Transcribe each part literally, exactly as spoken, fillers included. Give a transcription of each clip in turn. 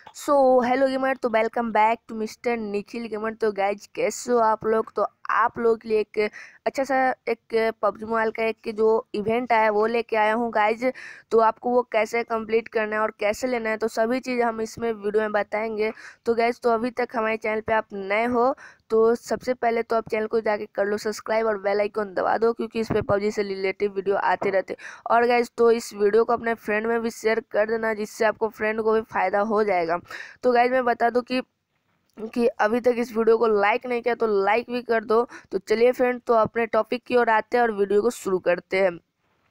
सो hello gamer, तो welcome back to mister Nikhil gamer. तो guys कैसे हो आप लोग। तो आप लोगों के लिए एक अच्छा सा एक पबजी मोबाइल का एक जो इवेंट आया वो लेके आया हूँ गाइज। तो आपको वो कैसे कंप्लीट करना है और कैसे लेना है तो सभी चीज़ हम इसमें वीडियो में बताएंगे। तो गाइज तो अभी तक हमारे चैनल पे आप नए हो तो सबसे पहले तो आप चैनल को जाके कर लो सब्सक्राइब और बेल आइकन दबा दो, क्योंकि इस पे पबजी से रिलेटेड वीडियो आते रहते। और गाइज तो इस वीडियो को अपने फ्रेंड में भी शेयर कर देना, जिससे आपको फ्रेंड को भी फ़ायदा हो जाएगा। तो गाइज मैं बता दूं कि कि अभी तक इस वीडियो को लाइक नहीं किया तो लाइक भी कर दो। तो चलिए फ्रेंड, तो अपने टॉपिक की ओर आते हैं और वीडियो को शुरू करते हैं।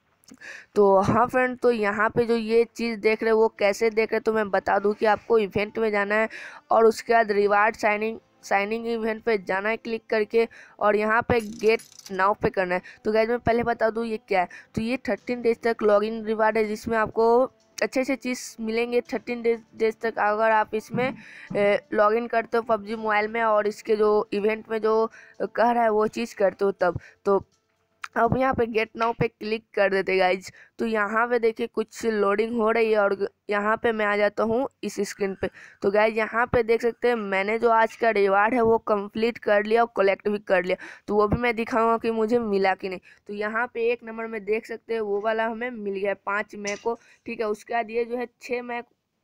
तो हाँ फ्रेंड, तो यहाँ पे जो ये चीज़ देख रहे हो वो कैसे देख रहे हो, तो मैं बता दूं कि आपको इवेंट में जाना है और उसके बाद रिवार्ड साइनिंग साइनिंग इवेंट पे जाना है क्लिक करके, और यहाँ पे गेट नाउ पे करना है। तो गाइज मैं पहले बता दूं ये क्या है। तो ये थर्टीन डेज तक लॉगिन रिवार्ड है, जिसमें आपको अच्छे अच्छे चीज़ मिलेंगे थर्टीन डेज डेज तक अगर आप इसमें लॉगिन करते हो पबजी मोबाइल में, और इसके जो इवेंट में जो कह रहा है वो चीज़ करते हो तब। तो अब यहाँ पे गेट नाउ पे क्लिक कर देते गाइज। तो यहाँ पे देखिए कुछ लोडिंग हो रही है और यहाँ पे मैं आ जाता हूँ इस स्क्रीन पे। तो गाइज यहाँ पे देख सकते हैं मैंने जो आज का रिवार्ड है वो कंप्लीट कर लिया और कलेक्ट भी कर लिया। तो वो भी मैं दिखाऊंगा कि मुझे मिला कि नहीं। तो यहाँ पे एक नंबर में देख सकते हैं वो वाला हमें मिल गया पाँच मई को, ठीक है। उसके बाद ये जो है छः मई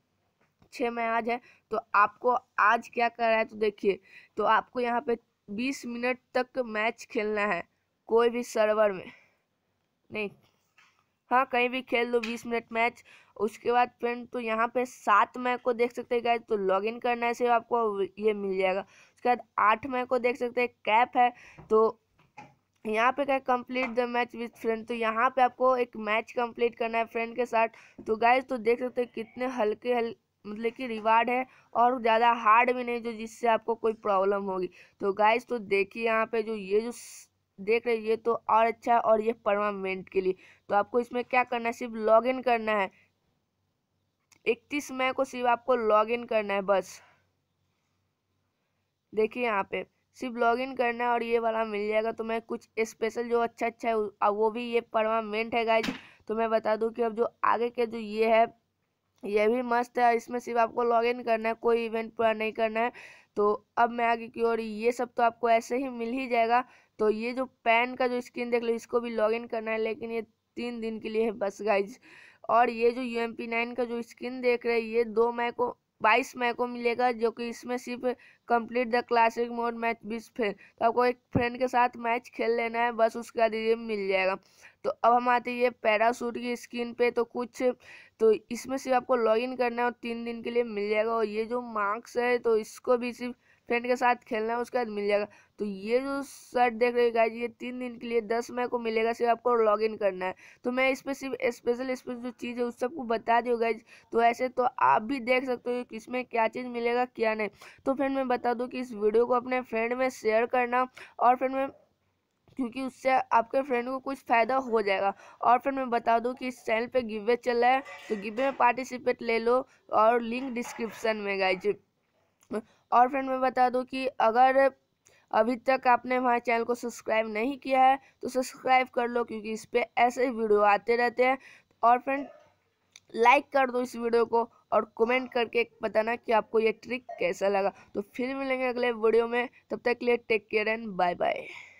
छः मई आज है। तो आपको आज क्या करना है तो देखिए, तो आपको यहाँ पे बीस मिनट तक मैच खेलना है कोई भी सर्वर में, नहीं हाँ कहीं भी खेल लो बीस मिनट मैच। उसके बाद फ्रेंड तो यहाँ पे सात मई को देख सकते हैं गाइज, तो लॉगिन करने से आपको ये मिल जाएगा। उसके बाद आठ मई को देख सकते हैं कैप है, तो यहाँ पे क्या complete the match with friend. तो यहाँ पे आपको एक मैच कंप्लीट करना है फ्रेंड के साथ। तो गाइज तो देख सकते हैं कितने हल्के हल मतलब कि रिवार्ड है और ज़्यादा हार्ड भी नहीं जो जिससे आपको कोई प्रॉब्लम होगी। तो गाइज तो देखिए यहाँ पे जो ये जो देख रहे हैं ये तो और अच्छा है, और ये परमानेंट के लिए। तो आपको इसमें क्या करना है, सिर्फ लॉगिन करना है। इकतीस मई को सिर्फ आपको लॉगिन करना है बस। देखिए यहाँ पे सिर्फ लॉगिन करना है और ये वाला मिल जाएगा। तो मैं कुछ स्पेशल जो अच्छा अच्छा है अब वो भी ये परमानेंट है गाइज। तो मैं बता दूं कि अब जो आगे के जो ये है ये भी मस्त है, इसमें सिर्फ आपको लॉगिन करना है, कोई इवेंट पूरा नहीं करना है। तो अब मैं आगे की ओर ये सब तो आपको ऐसे ही मिल ही जाएगा। तो ये जो पैन का जो स्क्रीन देख लो इसको भी लॉगिन करना है, लेकिन ये तीन दिन के लिए है बस गाइज। और ये जो यू एम पी नाइन का जो स्क्रीन देख रहे हैं ये दो मई को बाईस मई को मिलेगा, जो कि इसमें सिर्फ complete the classic mode match बीस फ्रेंड। तो आपको एक फ्रेंड के साथ मैच खेल लेना है बस, उसके बाद ये मिल जाएगा। तो अब हम आते हैं ये पैराशूट की स्क्रीन पे। तो कुछ तो इसमें सिर्फ आपको लॉगिन करना है और तीन दिन के लिए मिल जाएगा। और ये जो मार्क्स है तो इसको भी सिर्फ फ्रेंड के साथ खेलना है उसके बाद मिल जाएगा। तो ये जो शर्ट देख रहे गाइज ये तीन दिन के लिए दस मई को मिलेगा, सिर्फ आपको लॉगिन करना है। तो मैं इस पर सिर्फ स्पेशल स्पेशल जो चीज़ है उस सबको बता दी गाइज। तो ऐसे तो आप भी देख सकते हो कि इसमें क्या चीज़ मिलेगा क्या नहीं। तो फ्रेंड मैं बता दूं कि इस वीडियो को अपने फ्रेंड में शेयर करना, और फ्रेंड में क्योंकि उससे आपके फ्रेंड को कुछ फ़ायदा हो जाएगा। और फिर मैं बता दूं कि इस चैनल पे गिवे चल रहा है, तो गिवे में पार्टिसिपेट ले लो, और लिंक डिस्क्रिप्शन में गाइज। और फ्रेंड मैं बता दूं कि अगर अभी तक आपने हमारे चैनल को सब्सक्राइब नहीं किया है तो सब्सक्राइब कर लो, क्योंकि इस पर ऐसे ही वीडियो आते रहते हैं। और फ्रेंड लाइक कर दो इस वीडियो को और कमेंट करके बताना कि आपको ये ट्रिक कैसा लगा। तो फिर मिलेंगे अगले वीडियो में, तब तक के लिए take care and bye bye.